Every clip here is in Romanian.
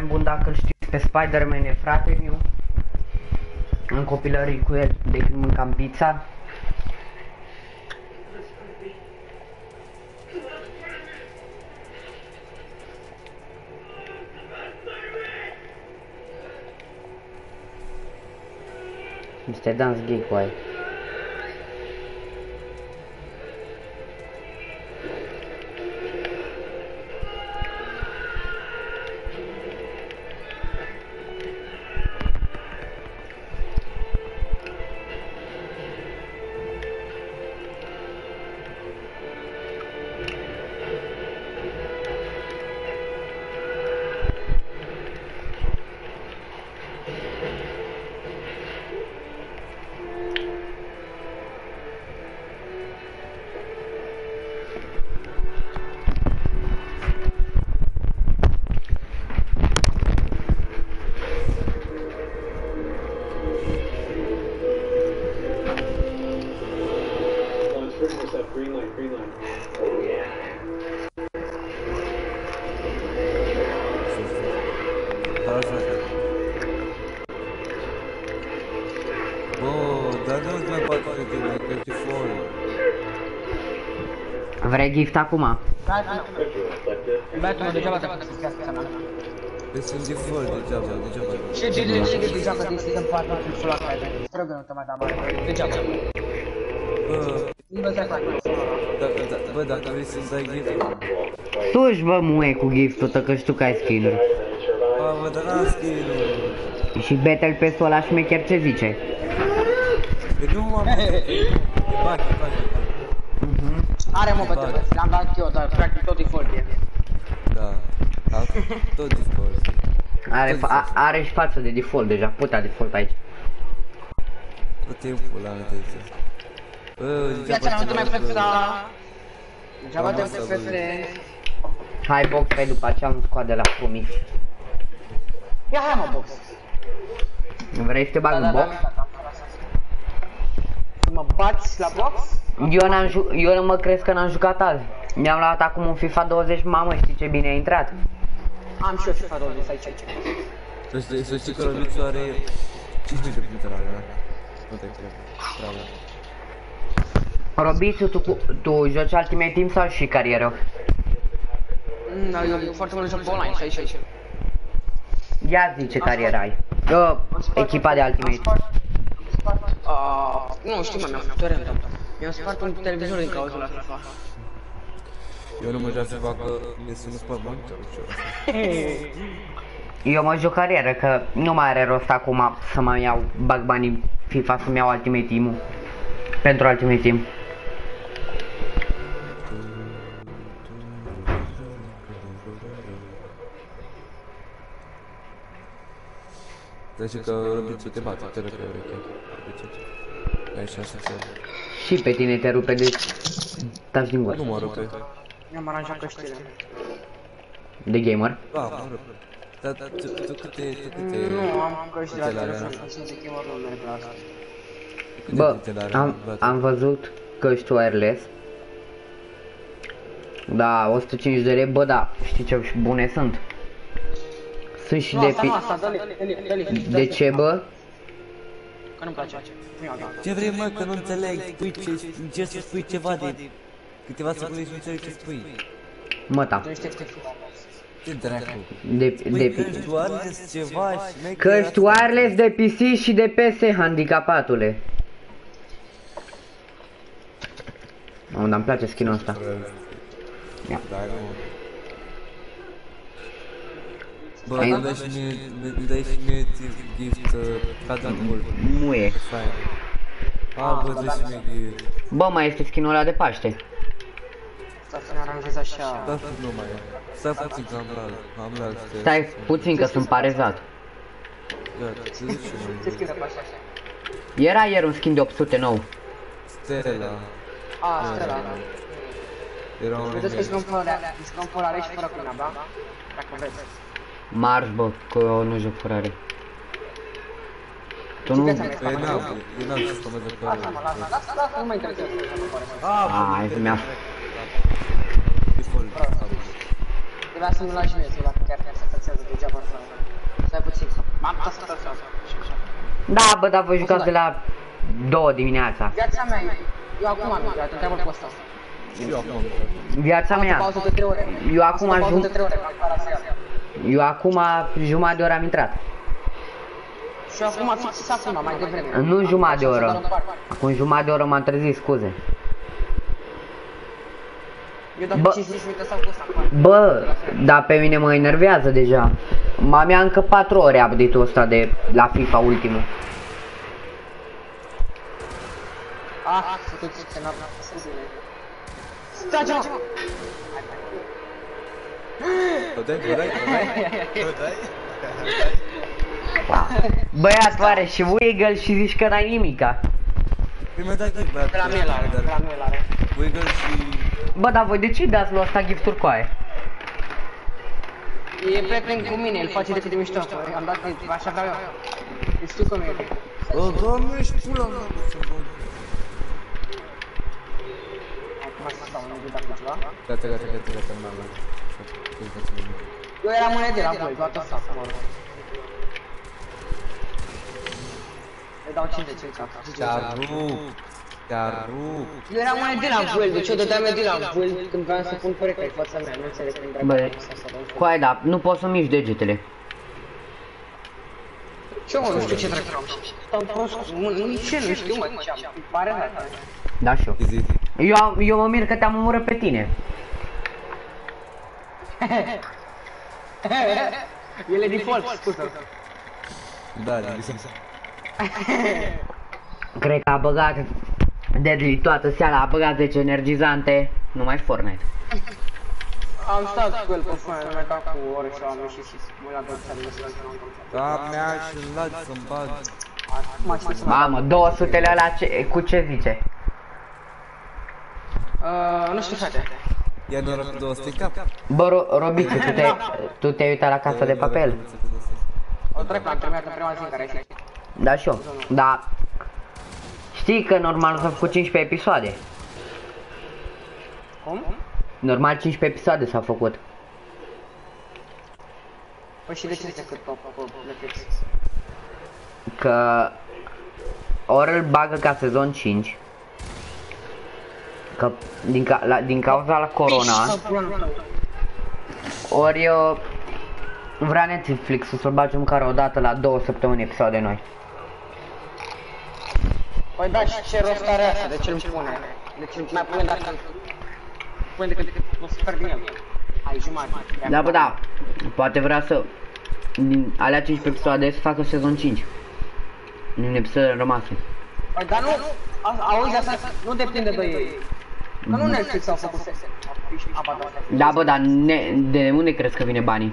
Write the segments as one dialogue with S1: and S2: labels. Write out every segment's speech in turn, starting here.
S1: bun, dacă știți, pe Spider-Man e frate meu. În copilării cu el, de când mâncam pizza. Mr. Dance Geek, boy. Vrei gift acum?
S2: Băiatul, degeaba te-a făcut viața mea.
S3: Deci sunt default, degeaba.
S2: Și degeaba din stigă în partea în full arcade. Străgă nu te mai da mare, degeaba. Nu te-ai fac.
S3: Bă, dacă vrei să-ți dai gift.
S1: Tu-și bă muie cu gift-ul tău, că știu că ai skin-uri.
S3: Bă, dar n-am skin-uri.
S1: Și Battle Pass-ul ăla șmecher ce zice?
S3: Păi nu m-am... E bug.
S2: Are mă bătăbă, l-am dat eu, dar practic tot default e.
S3: Da, tot default.
S1: Are și față de default deja, putea default aici.
S3: Tot timpul la atenție. Bă,
S2: Viața mea nu te mai flexa. Degeaba te flexe.
S1: Hai box pe după aceea nu scoade la promis.
S2: Ia hai mă box.
S1: Vrei să te bag în box?
S2: Să mă bați la box?
S1: Eu nu mă crezi că n-am jucat azi. Mi-am luat acum un FIFA 20, mamă, știi ce bine a intrat?
S2: Am și eu FIFA 20 aici.
S3: Să știi că Robițu are 5.000 de puncte la alea. Nu te cred, bravo.
S1: Robițu, tu joci Ultimate Team sau și carieră?
S2: Da, eu foarte mult joc pe online și aici.
S1: Ia zi ce carieră ai. Echipa de Ultimate.
S2: Nu știu, mi-am făcut random. Mi-am spart un televizor din cauza la FIFA.
S3: Eu nu mă joc să fac că mi-e sună pe monitor și
S1: Eu mă joc carieră, că nu mai are rost acum să mai iau, bag banii FIFA să-mi iau Ultimate Team-ul. Pentru Ultimate Team.
S3: Deci că Robițu te bate, te rupe ureche. Ai 6 țări.
S1: Și pe tine te rupe, deci taci din gură.
S3: Nu mă rupe.
S2: Mi-am aranjat căștile.
S1: De gamer?
S3: Da, mă rupe. Dar tu câte...
S2: Nu, am căști la telefon, sunt de gamer, nu merg la asta.
S1: Bă, am văzut căști wireless. Da, 150 de lei, bă, da, știi ce bune sunt? Sunt și de... De ce, bă?
S2: Că nu-mi place.
S3: Ce vrei, mă, că nu înțeleg, încerci să spui ceva de câteva secunde și nu înțeleg ce spui.
S1: Măta.
S3: Ce dracu?
S1: Căști
S3: wireless ceva și...
S1: Căști wireless de PC și de PS, handicapatule. Dar îmi place skin-ul ăsta. Ia.
S3: Bă, îmi dai și mie gift catapult.
S1: Muie.
S3: Bă, dă și mie gift.
S1: Bă, mai este skin-ul ăla de Paște.
S2: Stai să ne aranjez așa.
S3: Da, nu mai e. Stai puțin că am la
S1: Stai puțin că sunt parezat.
S3: Ia, ce zici
S2: Ce schimbă pe așa?
S1: Era ieri un skin de 809.
S3: Stella.
S2: Stella.
S3: Era un...
S2: Vedeți că îți luăm polare și fără până, da? Dacă vreți.
S1: Marș, bă, că eu nu joc fără. Tu nu...
S3: Eu n-am ce să mă joc fără.
S2: Lasă, nu mă interesează.
S1: Hai, mi-a...
S2: Trebuia să-mi lași mie, să dacă chiar se fățează degeaba asta. Stai puțin. M-am tasat așa.
S1: Da, bă, dar voi jucați de la 2 dimineața.
S2: Viața mea e... Eu acum am intrat, întreabă pe ăsta.
S3: Eu acum.
S1: Viața mea.
S2: Pauză de 3 ore.
S1: Eu acum
S2: Pauză
S1: ajung.
S2: de 3 ore, m-am parat să iau.
S1: Eu acum jumătate de oră am intrat.
S2: Și eu acum fix acum, mai devreme.
S1: Nu jumătate de
S2: Am
S1: oră.
S2: să dau
S1: Acum jumătate de oră m-am trezit, scuze.
S2: Eu dau
S1: Bă.
S2: 5 minute sau cu ăsta.
S1: Bă, dar pe mine mă enervează deja. M-am încă 4 ore update-ul ăsta de la FIFA ultimul.
S2: Ah, să te duci, că n-am să zile. Stai, mă!
S3: O dai?
S1: Băiat, oare și Wiggle și zici că n-ai nimica.
S3: Păi mi-a dat gift, băiat.
S2: De la mine l-are, de la mine l-are.
S3: Wiggle și...
S1: Bă, dar voi de ce dați lui ăsta gifturi cu aia?
S2: E prieten cu mine, el face decât de mișto. Am dat de așa vreau eu. Deci știu cum e.
S3: Bă, doamne, ești pula mea, bă, sunt bun.
S2: Acum să stau, nu zic dacă ceva.
S3: Gata, mama.
S2: Eu eram monede la voi, toată asta acum. Îi dau 50 în cap.
S3: Te-a rupt.
S2: Eu eram monede la voi, deci eu dădeam de la voi când vreau să pun pereche în fața mea. Nu înțeleg când
S1: Bă,
S2: dracu să dau.
S1: cu aia, da, nu poți să miști degetele.
S2: Ce mă, nu știu ce dracu am. Stau prost, nici eu nu știu, mă, ce am. Îmi pare rău.
S1: Da, și eu.
S3: Zi.
S1: Eu mă mir că te-am omorât pe tine.
S2: El e default, scuze.
S3: Da, lisa.
S1: Cred că a băgat Deadly toată seara, a băgat 10 energizante, numai Fortnite.
S2: Am stat cu el pe fână, nu mai dat cu ore și am ieșit și mă la tot țară.
S3: Da, mi-a și lat să-mi bag.
S1: Mamă, 200-le ăla cu ce zice?
S2: Nu știu, frate.
S3: Ia noroc cu 200 în cap.
S1: Bă, Robițu, tu te-ai uitat la Casa de Papel?
S2: O dracu, am terminat în prima zi în care ai ieșit.
S1: Da, și eu. Da. Știi că normal s-au făcut 15 episoade.
S2: Cum?
S1: Normal 15 episoade s-au făcut.
S2: Păi și de ce zice cât top pe Netflix?
S1: Că ori îl bagă ca sezon 5. Că din cauza la corona. Ori vrea Netflix să-l bage măcar o dată la 2 săptămâni episoade noi.
S2: Păi da, și ce rost are asta? De ce îmi pune? De ce îmi mai pune dacă pune decât o să pierd din el? Ai jumătate.
S1: Da, bă, da. Poate vrea să din alea 15 episoade să facă sezon 5. Din episoadele rămase.
S2: Păi dar nu, auzi asta, nu depinde de ei. Că nu Netflix au făcut Avatar.
S1: Da, bă, dar de unde crezi că vine banii?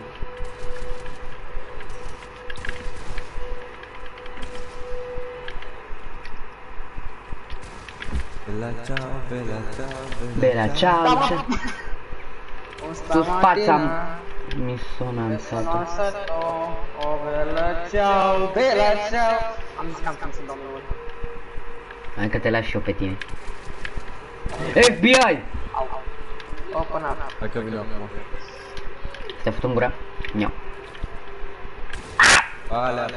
S1: Bella ciao, ciao. Tu spazza mi sono alzato.
S2: Oh, bella ciao, bella ciao. Am zis că am să-mi dau numărul.
S1: Hai că te las și eu pe tine. FBI!
S2: Open up.
S3: Hai că vine acum.
S1: Te-a făcut în gura? Niau.
S3: Alea.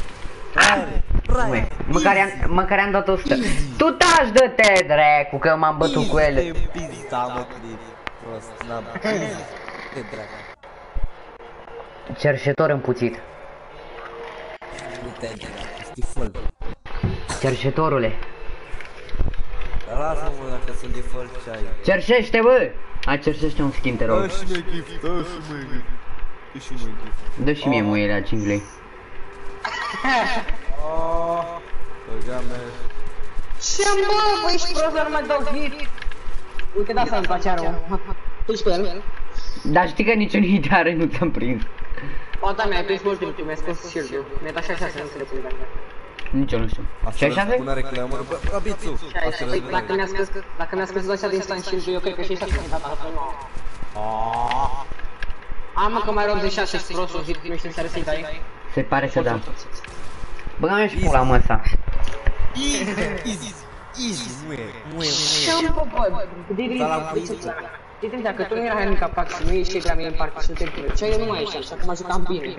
S1: Măcar i-am dat 100. Tu taci, dă-te, dracu, că m-am bătut cu ele.
S3: Pizda, mă, de prost, n-am. De dracu.
S1: Cerșetor împuțit.
S3: Uite, dracu, stifăl.
S1: Cerșetorule.
S3: Dar lasă-mă dacă sunt default ce ai.
S1: Cerșește, bă! Hai, cerșește un skin, te rog.
S3: Dă și mie gift, dă și mie gift. Dă și mie gift.
S1: Dă și mie muiele la 5 lei.
S3: Băgame.
S2: Ce mă, bă, ești prost, dar nu mai dau hit. Uite, da să-mi place arul. Tu cu el?
S1: Dar știi că niciun hit are nu ți-am prins.
S2: Fata mea, ai prins mult timp, mi-ai scos shield-ul. Mi-ai dat 66, nu se le pune dacă.
S1: Nici eu nu știu. Ce așa
S3: Bună reclamă, bă, Robițu.
S2: Păi, dacă mi-a scăzut așa de instant shield-ul, eu cred că și așa mi-a dat altfel nu. Am mă că mai rog de 6 și prostul hit, nu știu să să-i dai.
S1: Se pare că da. Băga-mi și pula mă ăsta.
S3: Easy, nu e.
S2: Ce-am bă, de Știi, dacă tu nu erai handicapat și nu ieși de la mine în parcă și nu te plăceai, eu nu mai ieșeam și acum jucam bine.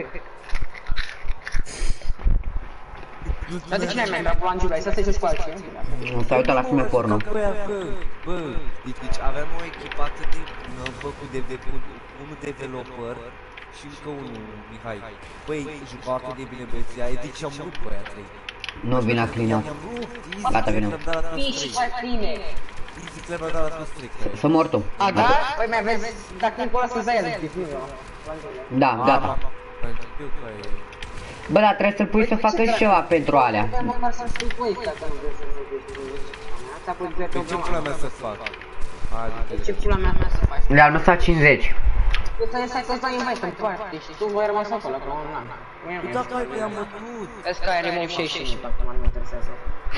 S2: Dar de cine ai mai dat la Angiula? Ai stat să joci cu alții?
S1: Nu s-a uitat la filme porno.
S3: Bă, deci aveam o echipă atât de făcut de unul developer și încă unul, Mihai. Băi, jucau atât de bine băieții aia, deci am rupt pe aia trei.
S1: Nu vine a clean-up. Gata, vine.
S2: Ești mai bine!
S3: Easy Clap a dat la toți trei.
S1: Să mor tu.
S2: A, da? Păi mai vezi, dacă încolo să-ți dai el, nu eu.
S1: Da, gata.
S3: Știu că e...
S1: Bă, dar trebuie să-l pui să facă și ceva pentru alea.
S2: Măcar să știu voi dacă nu vrei să asta poți
S3: Pe ce pula mea să fac?
S2: Ce pula mea să faci?
S1: Le-am lăsat 50.
S2: Eu trebuie să-ți dai invite în parte și tu voi rămas acolo, că un an.
S3: Tu dacă ai am bătut.
S2: Vezi că ai remove 66 și acum nu mă interesează.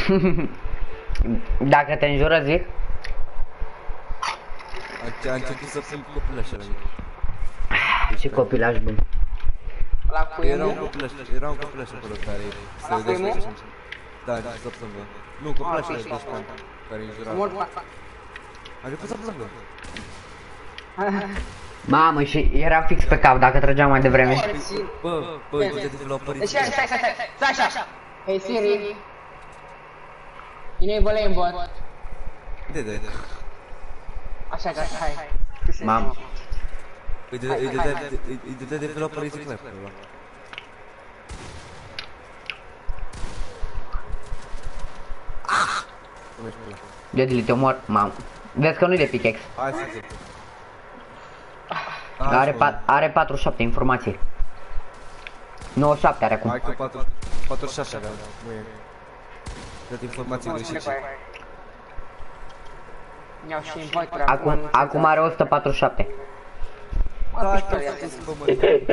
S1: Dacă te înjură, zic.
S3: A început să pun copilăși la mine.
S1: Ce copilaj bun.
S2: La cu
S3: Era un
S2: Emu?
S3: copilăș acolo care se
S2: Ăla cu Emu?
S3: desfășoară. Da, să plângă. Nu, copilășul de 12 ani care înjura.
S2: Mor
S3: A început să plângă.
S1: Mamă, și era fix pe cap dacă trăgeam mai devreme.
S3: Bă, de developerii.
S2: Deci stai așa. Hey Siri. Enable aimbot.
S3: De.
S2: Așa, hai.
S1: Mam.
S3: Îi de developerii Easy Clap.
S1: Deadly, te omor. Mamă. Vezi că nu-i de pickaxe.
S3: Hai să zic.
S1: Are 47 informații. 97 are acum.
S3: Hai că 46 avea. Nu e. Dat informații greșite.
S2: Mi-au și invite-uri
S1: Acum are 147.
S3: Da, bă, mă.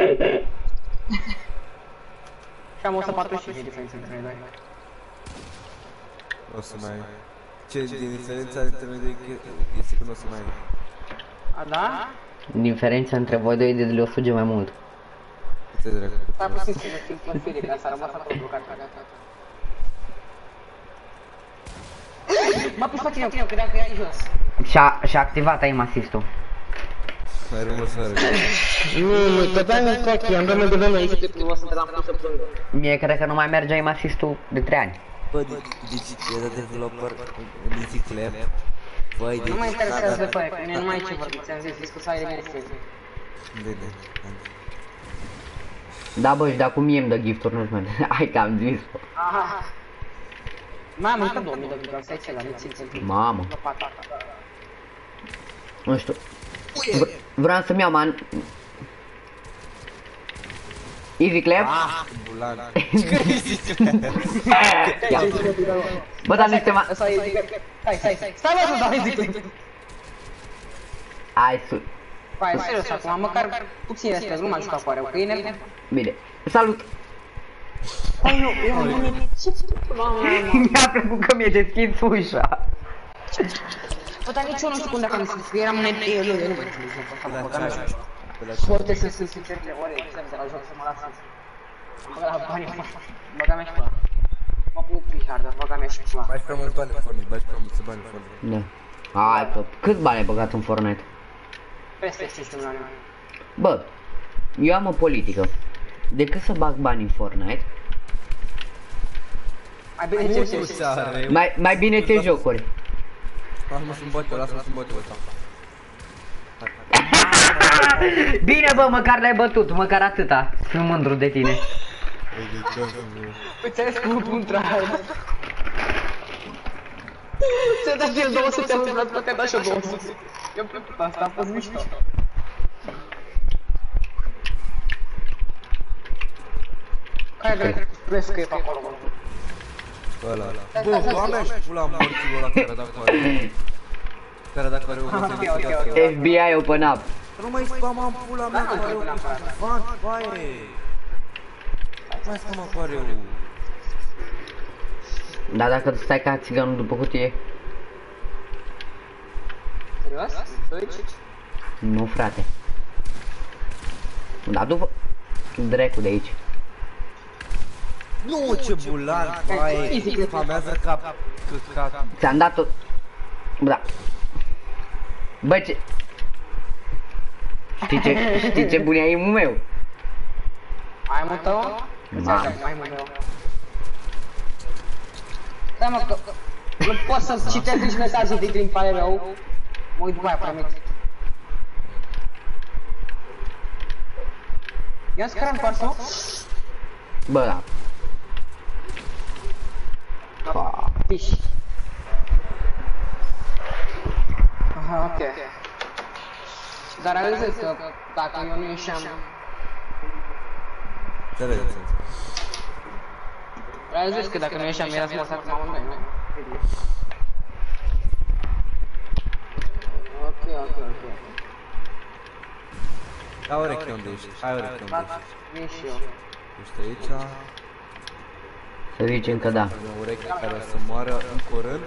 S2: Și am 145 de diferență între noi doi.
S3: O să mai... Ce din diferența dintre noi doi este că nu o să mai...
S2: A, da?
S1: Diferența între voi doi de o suge mai mult.
S3: Ce dracu.
S2: S-a pus să ne fim plătire, ca s-a rămas acolo blocat. M-a pus pe tine, eu credeam că e aici jos.
S1: Și-a activat aim assist-ul.
S3: Mai rămân să arăt.
S2: Nu, dădeam în coachii, am rămân de vreme aici de plus, să te-am pus să plângă.
S1: Mie cred că nu mai merge aim assist-ul de 3 ani.
S3: Bă, deci e de developer în Easy Clap. Băi, deci...
S2: Nu mă interesează pe aia, cu mine nu mai e ce vorbi, ți-am zis, discuția de mine este.
S3: Vede.
S1: Da, bă, și de acum mie îmi dă gifturi, nu-ți mele. Hai că am zis-o.
S2: Mai am încă 2000 de giga, stai ce la mici pentru
S1: Mamă.
S2: lopata.
S1: Nu știu. Vreau să-mi iau, man. Easy Clap?
S3: Bulan.
S1: Bă, dar nu este ma...
S2: Asta e zic, stai mă să dau zic.
S1: Hai, su...
S2: Păi, serios acum, măcar puțin astea, nu m-am jucat cu areu, că e nebun.
S1: Bine. Salut!
S2: Păi, eu am venit, ce mamă?
S1: Mi-a plăcut că mi-e deschis ușa.
S2: Bă, dar nici eu nu știu cum dacă am zis, că eram un eu nu mai înțeleg, mă băgam așa. Foarte să sunt sincer de ore, exemplu de la joc să mă lasă. Mă băga la banii, băga mea și pula. Mă pun Richard, dar băga mea și pula.
S3: Bagi prea mult bani în Fortnite, bagi prea mulți bani în Fortnite.
S1: Da. Hai, tot. Cât bani ai băgat în Fortnite?
S2: Peste 5 milioane.
S1: Bă, eu am o politică. Decât să bag bani în Fortnite,
S2: Mai bine ce
S3: Nu se are.
S1: mai bine te jocuri.
S3: Lasă-mă să-mi bote, lasă-mă să-mi bote ăsta.
S1: Bine, bă, măcar l-ai bătut, măcar atâta. Sunt mândru de tine.
S2: Îți ai scurt contra aia. Ți-a dat el 200, am vrut că te-a dat și 200. Eu plăcut asta, a fost mișto. Care crezi că e pe acolo, mă?
S3: Ăla. Bă, doamne, și pula morților ăla care a dat cu are. Care a dat cu are o
S2: Ok.
S1: FBI open up.
S3: Nu mai spamam pula mea că are o van, baie. Mai spamam cu are o...
S1: Dar dacă tu stai ca țiganul după cutie,
S2: Serios? Aici?
S1: nu, frate. Da, după... Dracu de aici.
S3: Nu, ce bulan, baie. Famează cap.
S1: Ți-am dat tot... Da. Bă, ce... Știi ce bun e aimul meu?
S2: Aimul tău?
S1: Mamă.
S2: Aimul meu. Da, mă, că nu pot să citesc nici mesajul din pare rău. Mă uit după aia, promit. Ia scram parsul.
S1: Bă, da. Fa.
S2: Fiș. Aha, ok. Dar realizez că dacă eu nu ieșeam...
S3: Înțelegeți.
S2: Realizez că dacă nu ieșeam, erați morți acum amândoi, nu? Ok.
S3: Ia ureche unde ești, hai ureche unde
S2: Gata,
S3: ești.
S2: vin și eu.
S3: Ești aici,
S1: Să zicem că da.
S3: am o ureche care o să moară în curând.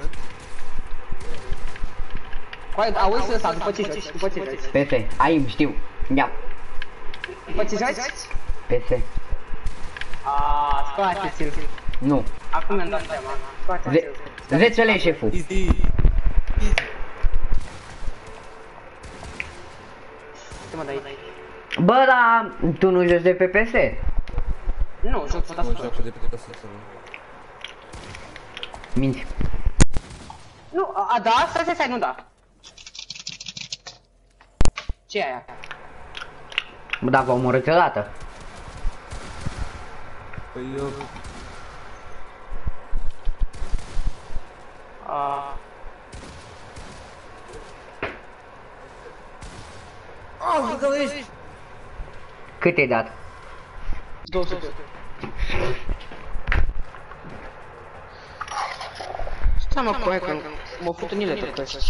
S2: Coai, auzi ăsta, după ce joci, după ce joci.
S1: PS, aim, știu. Ia.
S2: După ce joci?
S1: PS.
S2: Scoate-ți-l.
S1: Nu.
S2: Acum mi-am dat seama. Scoate-ți-l.
S1: 10 lei, șeful.
S3: Easy!
S2: Ce mă dai?
S1: Bă, da, tu nu joci de pe PS?
S2: Nu, joc tot
S3: Nu
S2: asta.
S3: joc de pe casă.
S1: Minți.
S2: Nu, da? Stai, nu da. Ce e aia?
S1: Bă, da, vă omorâți odată.
S3: Păi eu...
S1: Cât ai dat?
S2: 200. Stai mă, coaie, că mă fut în ele tot ăsta.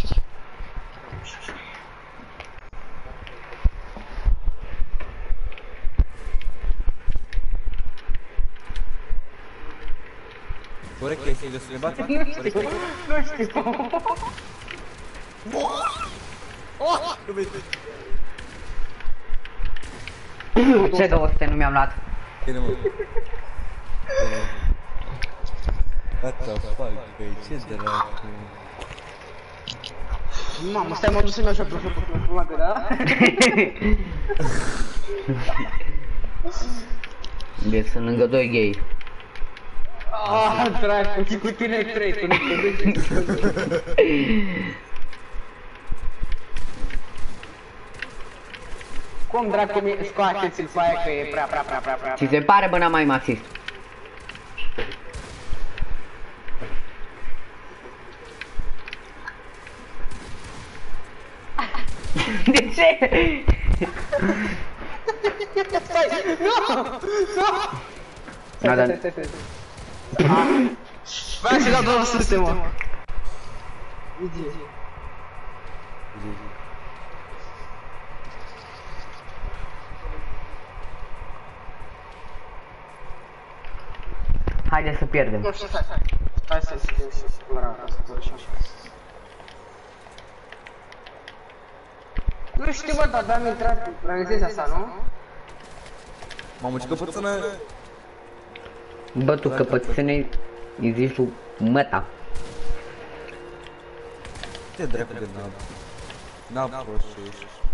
S3: Ureche, ești de să ne bate?
S2: Nu știu.
S3: Nu vezi?
S1: Ce 200 nu mi-am luat?
S3: Bine, mă. What the fuck, băi, ce dracu?
S2: Mamă, stai, mă duc să-mi iau și-o plăcă, da?
S1: Deci sunt lângă 2 gay.
S2: Dracu, și cu tine 3, tu nu te duci. Cum dracu mi scoateți-l pe aia că e prea.
S1: Ți se pare, bă, n-am mai asist. De ce?
S2: Stai, nu!
S1: Da, da.
S2: Vreau să dau 200, mă.
S1: Haide să pierdem.
S2: Nu știu, stai. Hai să scriu și culoarea asta, Nu știu, bă, dar abia am intrat, realizezi asta, nu?
S3: Mamă, ce căpățână...
S1: Bă, tu căpățâne îi zici lui măta.
S3: Ce dracu de nab? Nab prost ești.